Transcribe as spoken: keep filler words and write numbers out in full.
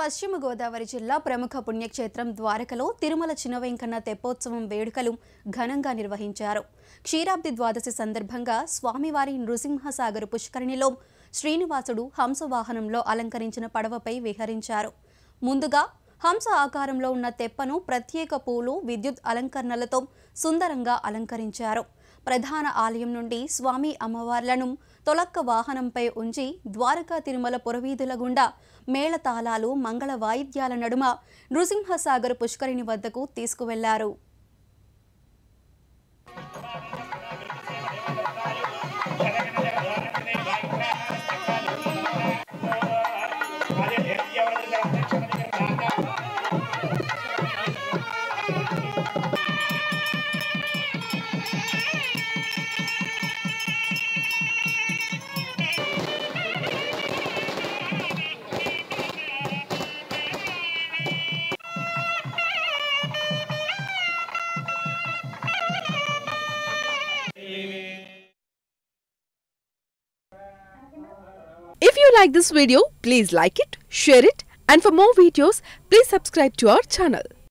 పశ్చిమ గోదావరి జిల్లా ప్రముఖ పుణ్యక్షేత్రం ద్వారకలో తిరుమల చినవెంకన్న తెప్పోత్సవం వేడుకలు ఘనంగా నిర్వహించారు. క్షీరాబ్ది ద్వాదశి సందర్భంగా స్వామివారి నృసింహసాగర్ పుష్కరిణిలో శ్రీనివాసుడు హంస వాహనంలో అలంకరించిన పడవపై విహరించారు. ముందుగా హంస ఆకారంలో ఉన్న తెప్పను ప్రత్యేక పూలు, విద్యుత్ అలంకరణలతో సుందరంగా అలంకరించారు. ప్రధాన ఆలయం నుండి స్వామి అమ్మవార్లను తొలక్క వాహనంపై ఉంచి ద్వారకా తిరుమల పురవీధుల గుండా మేళతాళాలు, మంగళ వాయిద్యాల నడుమ నృసింహసాగర్ పుష్కరిణి వద్దకు తీసుకువెళ్లారు. If you like this video, please like it, share it, and for more videos, please subscribe to our channel.